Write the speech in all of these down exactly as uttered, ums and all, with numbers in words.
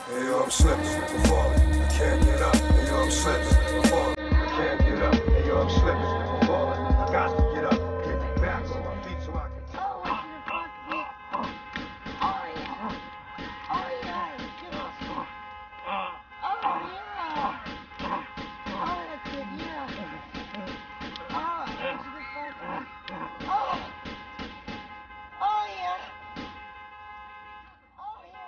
Hey yo, I'm slipping, I'm falling. I can't get up. Hey yo, I'm slipping, I'm falling. I can't get up. Hey yo, I'm slipping, I'm falling. I got to get up. Get back on my feet so I can. Oh, I should have fucked me. Oh yeah. Oh yeah. Give us some. Oh yeah. Oh, that's good. Yeah. Oh, I should have fucked me. Oh. Oh yeah. Oh yeah.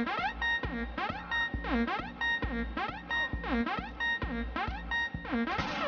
Mm-hmm.